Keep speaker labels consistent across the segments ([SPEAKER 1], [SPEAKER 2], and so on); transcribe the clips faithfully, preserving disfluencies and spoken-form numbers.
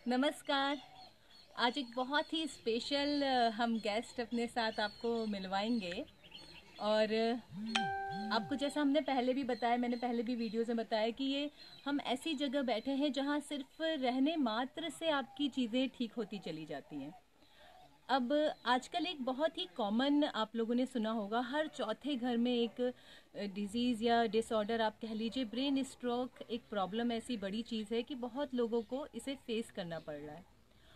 [SPEAKER 1] नमस्कार। आज एक बहुत ही स्पेशल हम गेस्ट अपने साथ आपको मिलवाएंगे। और आपको जैसा हमने पहले भी बताया, मैंने पहले भी वीडियोज़ में बताया कि ये हम ऐसी जगह बैठे हैं जहाँ सिर्फ रहने मात्र से आपकी चीज़ें ठीक होती चली जाती हैं। अब आजकल एक बहुत ही कॉमन, आप लोगों ने सुना होगा, हर चौथे घर में एक डिजीज़ या डिसऑर्डर आप कह लीजिए, ब्रेन स्ट्रोक एक प्रॉब्लम ऐसी बड़ी चीज़ है कि बहुत लोगों को इसे फेस करना पड़ रहा है।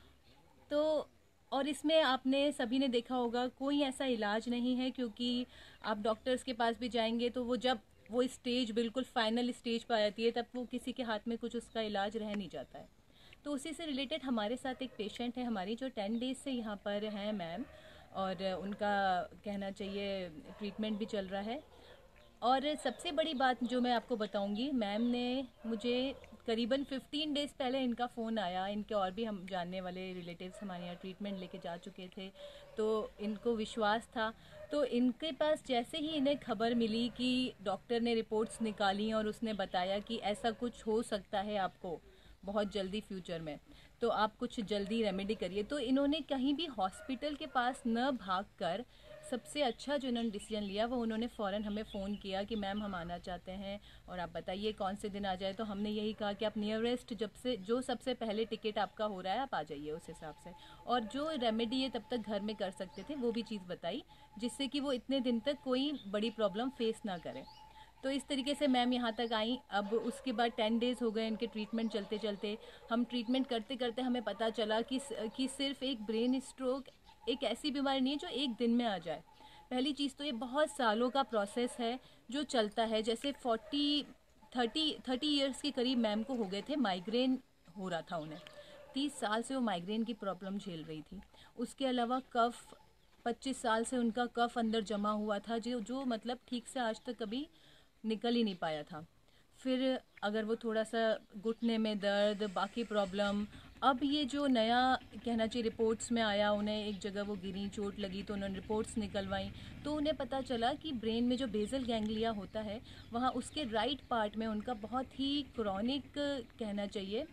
[SPEAKER 1] तो और इसमें आपने सभी ने देखा होगा, कोई ऐसा इलाज नहीं है, क्योंकि आप डॉक्टर्स के पास भी जाएंगे तो वो जब वो स्टेज बिल्कुल फाइनल स्टेज पर आ जाती है तब वो किसी के हाथ में कुछ उसका इलाज रह नहीं जाता है। तो उसी से रिलेटेड हमारे साथ एक पेशेंट है हमारी, जो टेन डेज से यहाँ पर हैं मैम, और उनका कहना चाहिए ट्रीटमेंट भी चल रहा है। और सबसे बड़ी बात जो मैं आपको बताऊंगी, मैम ने मुझे करीबन फिफ्टीन डेज़ पहले इनका फ़ोन आया। इनके और भी हम जानने वाले रिलेटिव्स हमारे यहाँ ट्रीटमेंट लेके जा चुके थे, तो इनको विश्वास था। तो इनके पास जैसे ही इन्हें खबर मिली कि डॉक्टर ने रिपोर्ट्स निकाली और उसने बताया कि ऐसा कुछ हो सकता है आपको बहुत जल्दी फ्यूचर में, तो आप कुछ जल्दी रेमेडी करिए, तो इन्होंने कहीं भी हॉस्पिटल के पास न भाग कर सबसे अच्छा जो इन्होंने डिसीजन लिया वो उन्होंने फ़ौरन हमें फ़ोन किया कि मैम हम आना चाहते हैं और आप बताइए कौन से दिन आ जाए। तो हमने यही कहा कि आप नियरेस्ट जब से जो सबसे पहले टिकट आपका हो रहा है आप आ जाइए उस हिसाब से, और जो रेमेडी है तब तक घर में कर सकते थे वो भी चीज़ बताई, जिससे कि वो इतने दिन तक कोई बड़ी प्रॉब्लम फेस ना करें। तो इस तरीके से मैम यहाँ तक आई। अब उसके बाद टेन डेज़ हो गए इनके ट्रीटमेंट चलते चलते। हम ट्रीटमेंट करते करते हमें पता चला कि कि सिर्फ एक ब्रेन स्ट्रोक एक ऐसी बीमारी नहीं है जो एक दिन में आ जाए। पहली चीज़ तो ये बहुत सालों का प्रोसेस है जो चलता है। जैसे फोर्टी थर्टी थर्टी ईयर्स के करीब मैम को हो गए थे, माइग्रेन हो रहा था उन्हें। तीस साल से वो माइग्रेन की प्रॉब्लम झेल रही थी। उसके अलावा कफ, पच्चीस साल से उनका कफ अंदर जमा हुआ था, जो जो मतलब ठीक से आज तक कभी निकल ही नहीं पाया था। फिर अगर वो थोड़ा सा घुटने में दर्द, बाकी प्रॉब्लम, अब ये जो नया कहना चाहिए रिपोर्ट्स में आया, उन्हें एक जगह वो गिरी, चोट लगी तो उन्होंने रिपोर्ट्स निकलवाई, तो उन्हें पता चला कि ब्रेन में जो बेसल गैंग्लिया होता है वहाँ उसके राइट पार्ट में उनका बहुत ही क्रॉनिक कहना चाहिए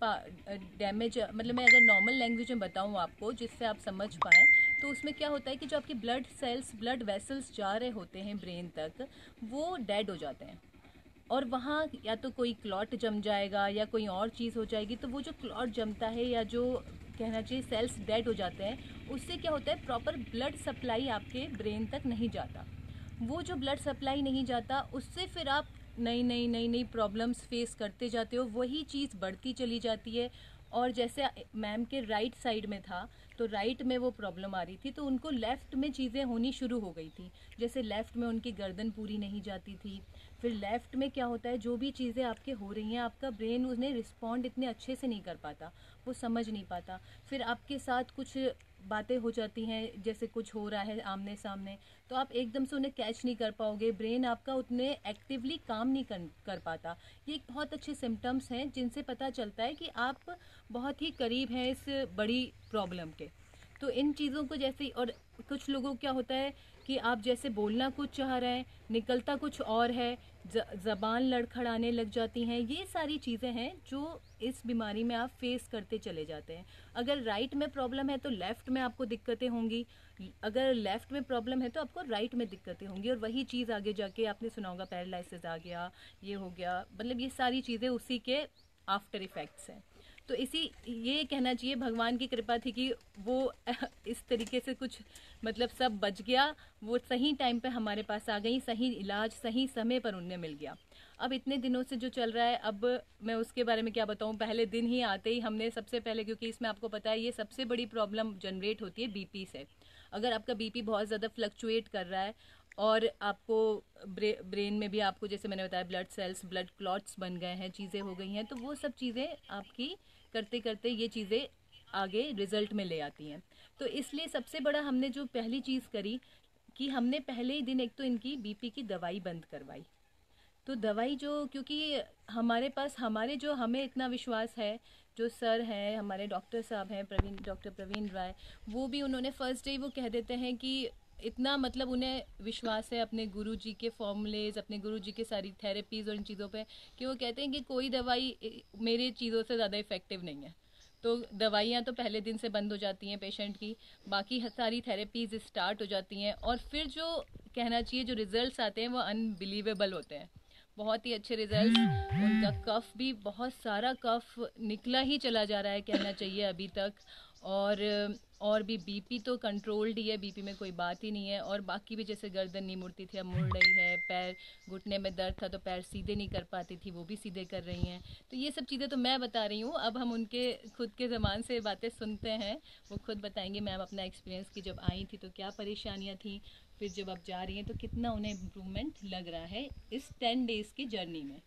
[SPEAKER 1] डैमेज। मतलब मैं अगर नॉर्मल लैंग्वेज में बताऊँ आपको जिससे आप समझ पाएँ, तो उसमें क्या होता है कि जो आपके ब्लड सेल्स, ब्लड वेसल्स जा रहे होते हैं ब्रेन तक, वो डेड हो जाते हैं। और वहाँ या तो कोई क्लॉट जम जाएगा या कोई और चीज़ हो जाएगी। तो वो जो क्लॉट जमता है या जो कहना चाहिए सेल्स डेड हो जाते हैं, उससे क्या होता है, प्रॉपर ब्लड सप्लाई आपके ब्रेन तक नहीं जाता। वो जो ब्लड सप्लाई नहीं जाता उससे फिर आप नई नई नई नई प्रॉब्लम्स फेस करते जाते हो, वही चीज़ बढ़ती चली जाती है। और जैसे मैम के राइट साइड में था, तो राइट में वो प्रॉब्लम आ रही थी, तो उनको लेफ़्ट में चीज़ें होनी शुरू हो गई थी। जैसे लेफ़्ट में उनकी गर्दन पूरी नहीं जाती थी। फिर लेफ़्ट में क्या होता है, जो भी चीज़ें आपके हो रही हैं, आपका ब्रेन उन्हें रिस्पॉन्ड इतने अच्छे से नहीं कर पाता, वो समझ नहीं पाता। फिर आपके साथ कुछ बातें हो जाती हैं, जैसे कुछ हो रहा है आमने सामने, तो आप एकदम से उन्हें कैच नहीं कर पाओगे, ब्रेन आपका उतने एक्टिवली काम नहीं कर कर पाता। ये एक बहुत अच्छे सिम्टम्स हैं जिनसे पता चलता है कि आप बहुत ही करीब हैं इस बड़ी प्रॉब्लम के। तो इन चीज़ों को जैसे, और कुछ लोगों को क्या होता है कि आप जैसे बोलना कुछ चाह रहे हैं, निकलता कुछ और है, ज़बान लड़खड़ाने लग जाती हैं। ये सारी चीज़ें हैं जो इस बीमारी में आप फेस करते चले जाते हैं। अगर राइट में प्रॉब्लम है तो लेफ़्ट में आपको दिक्कतें होंगी, अगर लेफ़्ट में प्रॉब्लम है तो आपको राइट में दिक्कतें होंगी, और वही चीज़ आगे जाके आपने सुना होगा पैरालिसिस आ गया, ये हो गया, मतलब ये सारी चीज़ें उसी के आफ्टर इफ़ेक्ट्स हैं। तो इसी ये कहना चाहिए भगवान की कृपा थी कि वो इस तरीके से कुछ मतलब सब बच गया, वो सही टाइम पे हमारे पास आ गई, सही इलाज सही समय पर उन्हें मिल गया। अब इतने दिनों से जो चल रहा है, अब मैं उसके बारे में क्या बताऊं। पहले दिन ही आते ही हमने सबसे पहले, क्योंकि इसमें आपको पता है ये सबसे बड़ी प्रॉब्लम जनरेट होती है बीपी से। अगर आपका बीपी बहुत ज़्यादा फ्लक्चुएट कर रहा है और आपको ब्रे, ब्रेन में भी आपको जैसे मैंने बताया ब्लड सेल्स, ब्लड क्लॉट्स बन गए हैं, चीज़ें हो गई हैं, तो वो सब चीज़ें आपकी करते करते ये चीज़ें आगे रिजल्ट में ले आती हैं। तो इसलिए सबसे बड़ा हमने जो पहली चीज़ करी कि हमने पहले ही दिन एक तो इनकी बीपी की दवाई बंद करवाई। तो दवाई जो, क्योंकि हमारे पास, हमारे जो हमें इतना विश्वास है, जो सर हैं हमारे, डॉक्टर साहब हैं प्रवीण, डॉक्टर प्रवीण राय, वो भी उन्होंने फर्स्ट डे वो कह देते हैं कि इतना मतलब उन्हें विश्वास है अपने गुरुजी के फॉर्मूलेज, अपने गुरुजी के सारी थेरेपीज़ और इन चीज़ों पे, कि वो कहते हैं कि कोई दवाई मेरी चीज़ों से ज़्यादा इफ़ेक्टिव नहीं है। तो दवाइयाँ तो पहले दिन से बंद हो जाती हैं पेशेंट की, बाकी सारी थेरेपीज स्टार्ट हो जाती हैं, और फिर जो कहना चाहिए जो रिजल्ट्स आते हैं वो अनबिलीवेबल होते हैं, बहुत ही अच्छे रिजल्ट्स। उनका कफ भी, बहुत सारा कफ निकला ही चला जा रहा है कहना चाहिए अभी तक, और और भी बीपी तो कंट्रोल्ड ही है, बीपी में कोई बात ही नहीं है, और बाकी भी जैसे गर्दन नहीं मुड़ती थी अब मुड़ रही है, पैर घुटने में दर्द था तो पैर सीधे नहीं कर पाती थी वो भी सीधे कर रही हैं। तो ये सब चीज़ें तो मैं बता रही हूँ, अब हम उनके खुद के ज़बान से बातें सुनते हैं, वो खुद बताएंगे मैम अपना एक्सपीरियंस कि जब आई थी तो क्या परेशानियाँ थी, फिर जब आप जा रही हैं तो कितना उन्हें इम्प्रूवमेंट लग रहा है इस टेन डेज़ की जर्नी में।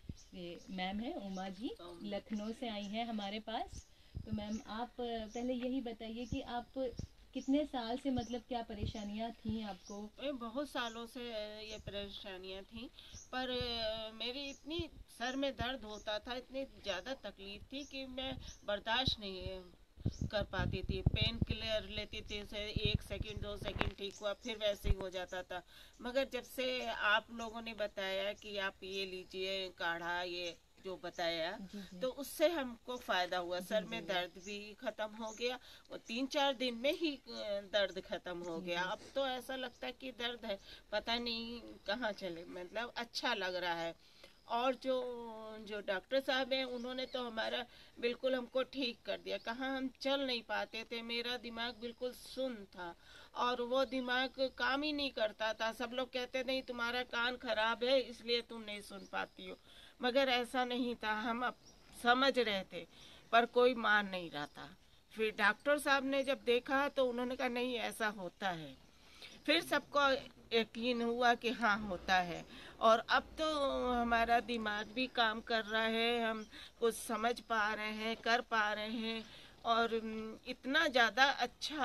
[SPEAKER 1] ये मैम है उमा जी, लखनऊ से आई हैं हमारे पास। तो मैम आप पहले यही बताइए कि आप कितने साल से, मतलब क्या परेशानियां थी आपको?
[SPEAKER 2] बहुत सालों से ये परेशानियां थी, पर मेरी इतनी सर में दर्द होता था, इतनी ज़्यादा तकलीफ थी कि मैं बर्दाश्त नहीं कर पाती थी। पेन किलर लेती थी, उसे एक सेकंड दो सेकंड ठीक हुआ, फिर वैसे ही हो जाता था। मगर जब से आप लोगों ने बताया कि आप ये लीजिए काढ़ा, ये जो बताया, तो उससे हमको फायदा हुआ, सर में दर्द भी खत्म हो गया, और तीन चार दिन में ही दर्द खत्म हो गया। अब तो ऐसा लगता है कि दर्द है पता नहीं कहाँ चले, मतलब अच्छा लग रहा है। और जो जो डॉक्टर साहब हैं उन्होंने तो हमारा बिल्कुल हमको ठीक कर दिया। कहाँ हम चल नहीं पाते थे, मेरा दिमाग बिल्कुल सुन्न था और वो दिमाग काम ही नहीं करता था। सब लोग कहते नहीं तुम्हारा कान खराब है इसलिए तुम नहीं सुन पाती हो, मगर ऐसा नहीं था, हम अब समझ रहे थे पर कोई मान नहीं रहा था। फिर डॉक्टर साहब ने जब देखा तो उन्होंने कहा नहीं ऐसा होता है, फिर सबको यकीन हुआ कि हाँ होता है। और अब तो हमारा दिमाग भी काम कर रहा है, हम कुछ समझ पा रहे हैं, कर पा रहे हैं, और इतना ज़्यादा अच्छा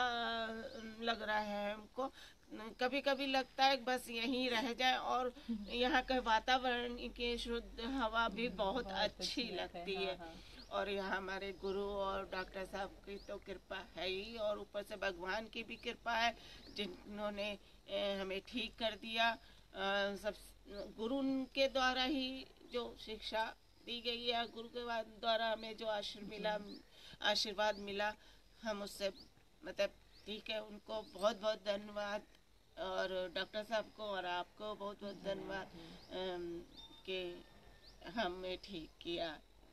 [SPEAKER 2] लग रहा है हमको। कभी कभी लगता है बस यहीं रह जाए, और यहाँ का वातावरण की शुद्ध हवा भी बहुत अच्छी लगती है। और यहाँ हमारे गुरु और डॉक्टर साहब की तो कृपा है ही, और ऊपर से भगवान की भी कृपा है जिन्होंने हमें ठीक कर दिया। सब गुरु के द्वारा ही जो शिक्षा दी गई है, गुरु के द्वारा हमें जो आशीर्वाद मिला आशीर्वाद मिला हम उससे मतलब ठीक है। उनको बहुत बहुत धन्यवाद, और डॉक्टर साहब को और आपको बहुत बहुत धन्यवाद कि हमें ठीक किया।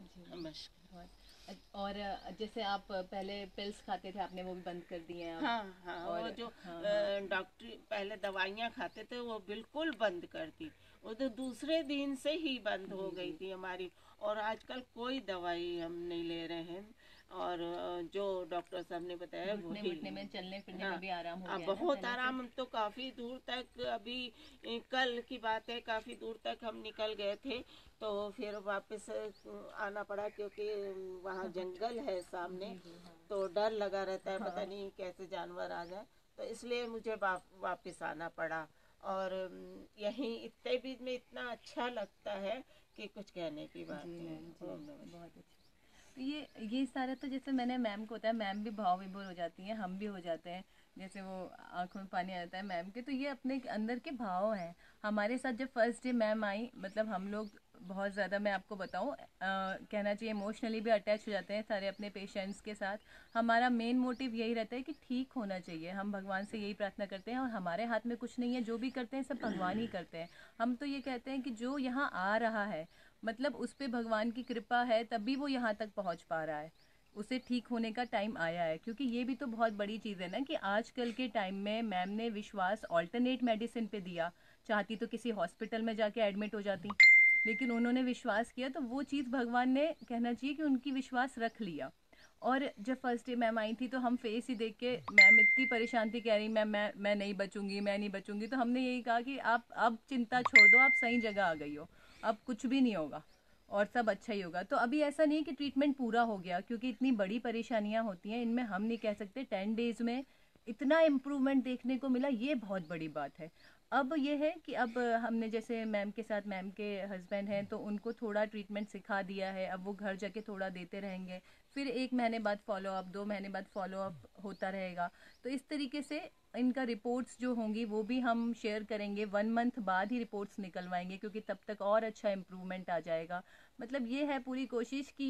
[SPEAKER 2] नमस्कार।
[SPEAKER 1] और जैसे आप पहले पिल्स खाते थे, आपने वो भी बंद कर दिए हैं?
[SPEAKER 2] हाँ हाँ, और वो जो हाँ, हाँ, डॉक्टर पहले दवाइयाँ खाते थे वो बिल्कुल बंद कर दी, वो तो दूसरे दिन से ही बंद हो गई थी हमारी। और आजकल कोई दवाई हम नहीं ले रहे हैं, और जो डॉक्टर साहब ने बताया
[SPEAKER 1] वो ही में चलने फिरने
[SPEAKER 2] हाँ,
[SPEAKER 1] में भी आराम हो गया,
[SPEAKER 2] बहुत आराम। हम तो काफी दूर तक, अभी कल की बात है, काफी दूर तक हम निकल गए थे, तो फिर वापस आना पड़ा क्योंकि वहाँ जंगल है सामने, तो डर लगा रहता है पता नहीं कैसे जानवर आ जाए, तो इसलिए मुझे वा, वापस आना पड़ा। और यहीं इतने बीच में इतना अच्छा लगता है कि कुछ कहने की बात नहीं।
[SPEAKER 1] बहुत अच्छा। तो ये ये सारा तो जैसे मैंने मैम को बताया, मैम भी भाव विभोर हो जाती हैं, हम भी हो जाते हैं, जैसे वो आंखों में पानी आता है मैम के, तो ये अपने अंदर के भाव हैं। हमारे साथ जब फर्स्ट डे मैम आई, मतलब हम लोग बहुत ज़्यादा, मैं आपको बताऊं, कहना चाहिए इमोशनली भी अटैच हो जाते हैं सारे अपने पेशेंट्स के साथ। हमारा मेन मोटिव यही रहता है कि ठीक होना चाहिए, हम भगवान से यही प्रार्थना करते हैं, और हमारे हाथ में कुछ नहीं है, जो भी करते हैं सब भगवान ही करते हैं। हम तो ये कहते हैं कि जो यहाँ आ रहा है मतलब उस पर भगवान की कृपा है, तभी वो यहाँ तक पहुँच पा रहा है, उसे ठीक होने का टाइम आया है। क्योंकि ये भी तो बहुत बड़ी चीज़ है ना कि आजकल के टाइम में मैम ने विश्वास ऑल्टरनेट मेडिसिन पे दिया, चाहती तो किसी हॉस्पिटल में जाके एडमिट हो जाती, लेकिन उन्होंने विश्वास किया, तो वो चीज़ भगवान ने, कहना चाहिए कि उनकी विश्वास रख लिया। और जब फर्स्ट डे मैम आई थी तो हम फेस ही देख के, मैम इतनी परेशान थी, कह रही मैम मैं मैं नहीं बचूंगी, मैं नहीं बचूंगी। तो हमने यही कहा कि आप अब चिंता छोड़ दो, आप सही जगह आ गई हो, अब कुछ भी नहीं होगा और सब अच्छा ही होगा। तो अभी ऐसा नहीं कि ट्रीटमेंट पूरा हो गया, क्योंकि इतनी बड़ी परेशानियां होती हैं, इनमें हम नहीं कह सकते टेन डेज में इतना इम्प्रूवमेंट देखने को मिला, ये बहुत बड़ी बात है। अब ये है कि अब हमने जैसे मैम के साथ, मैम के हस्बैंड हैं तो उनको थोड़ा ट्रीटमेंट सिखा दिया है, अब वो घर जाके थोड़ा देते रहेंगे, फिर एक महीने बाद फॉलो अप, दो महीने बाद फॉलो अप होता रहेगा। तो इस तरीके से इनका रिपोर्ट्स जो होंगी वो भी हम शेयर करेंगे, वन मंथ बाद ही रिपोर्ट्स निकलवाएंगे, क्योंकि तब तक और अच्छा इम्प्रूवमेंट आ जाएगा। मतलब ये है पूरी कोशिश कि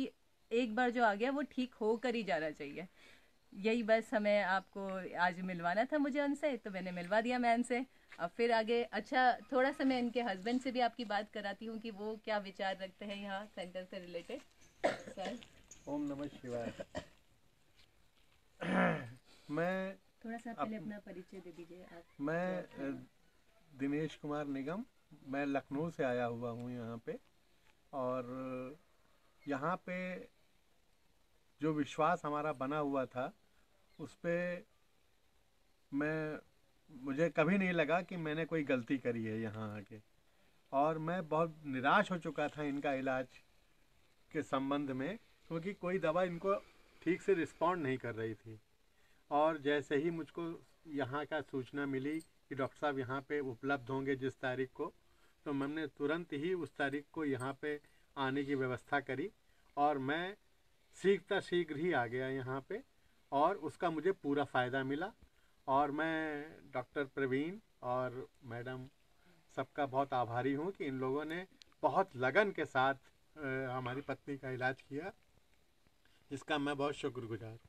[SPEAKER 1] एक बार जो आ गया वो ठीक होकर ही जाना चाहिए। यही बस हमें आपको आज मिलवाना था मुझे उनसे, तो मैंने मिलवा दिया मैम से। अब फिर आगे अच्छा थोड़ा सा मैं इनके हस्बैंड से भी आपकी बात कराती हूँ कि वो क्या विचार रखते हैं यहाँ सेंटर से रिलेटेड। सर
[SPEAKER 3] ओम नमः शिवाय। मैं
[SPEAKER 1] थोड़ा सा पहले अपना परिचय दे दीजिए आप।
[SPEAKER 3] मैं दिनेश कुमार निगम, मैं लखनऊ से आया हुआ हूँ यहाँ पे। और यहाँ पे जो विश्वास हमारा बना हुआ था उस पे मैं मुझे कभी नहीं लगा कि मैंने कोई गलती करी है यहाँ आके। और मैं बहुत निराश हो चुका था इनका इलाज के संबंध में, क्योंकि कोई दवा इनको ठीक से रिस्पॉन्ड नहीं कर रही थी। और जैसे ही मुझको यहाँ का सूचना मिली कि डॉक्टर साहब यहाँ पे उपलब्ध होंगे जिस तारीख को, तो मैंने तुरंत ही उस तारीख को यहाँ पे आने की व्यवस्था करी। और मैं शीघ्र शीघ्र ही आ गया यहाँ पे, और उसका मुझे पूरा फ़ायदा मिला। और मैं डॉक्टर प्रवीण और मैडम सबका बहुत आभारी हूँ कि इन लोगों ने बहुत लगन के साथ आ, हमारी पत्नी का इलाज किया, इसका मैं बहुत शुक्रगुजार हूँ।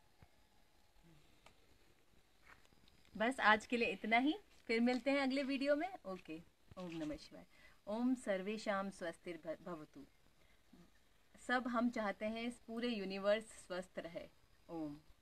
[SPEAKER 1] बस आज के लिए इतना ही, फिर मिलते हैं अगले वीडियो में। ओके, ओम नमः शिवाय। ओम सर्वेशाम स्वस्तिर भवतु। सब हम चाहते हैं इस पूरे यूनिवर्स स्वस्थ रहे। ओम।